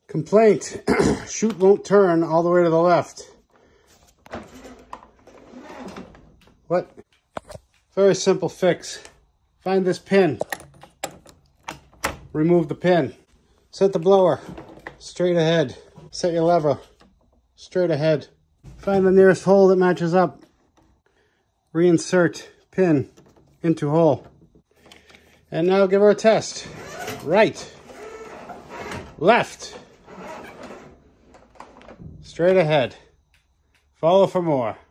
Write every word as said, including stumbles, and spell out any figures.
Complaint, chute won't turn all the way to the left. What? Very simple fix. Find this pin. Remove the pin. Set the blower straight ahead. Set your lever straight ahead. Find the nearest hole that matches up. Reinsert pin into hole. And now give her a test. Right. Left. Straight ahead. Follow for more.